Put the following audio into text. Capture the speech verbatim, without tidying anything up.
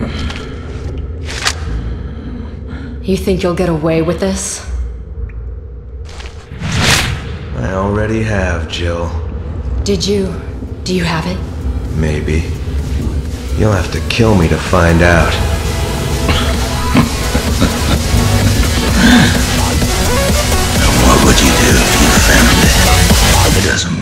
You think you'll get away with this? I already have, Jill. Did you... do you have it? Maybe. You'll have to kill me to find out. And what would you do if you found it? It doesn't